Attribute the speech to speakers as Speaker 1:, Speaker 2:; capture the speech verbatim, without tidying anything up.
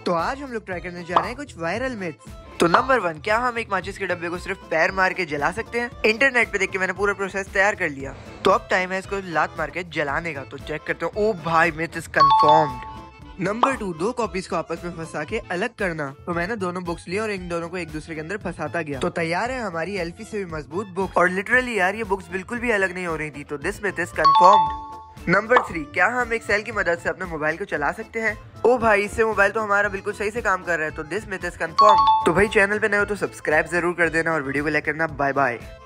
Speaker 1: तो आज हम लोग ट्राई करने जा रहे हैं कुछ वायरल मिथ्स। तो नंबर वन, क्या हम एक माचिस के डब्बे को सिर्फ पैर मार के जला सकते हैं? इंटरनेट पे देख के मैंने पूरा प्रोसेस तैयार कर लिया, तो अब टाइम है इसको लात मार के जलाने का। तो चेक करते हैं। ओ भाई, myth is confirmed. Number two, दो कॉपीज को आपस में फंसा के अलग करना। तो मैंने दोनों बुक्स लिए और इन दोनों को एक दूसरे के अंदर फंसाता गया, तो तैयार है हमारी एल्फी से भी मजबूत बुक। और लिटरली यार, ये बुक्स बिल्कुल भी अलग नहीं हो रही थी, तो this myth is confirmed. Number three, क्या हम एक सेल की मदद से अपने मोबाइल को चला सकते हैं? ओ भाई, इससे मोबाइल तो हमारा बिल्कुल सही से काम कर रहा है, तो दिस मिथ इज कंफर्म। तो भाई, चैनल पे नए हो तो सब्सक्राइब जरूर कर देना और वीडियो को लाइक करना। Bye bye.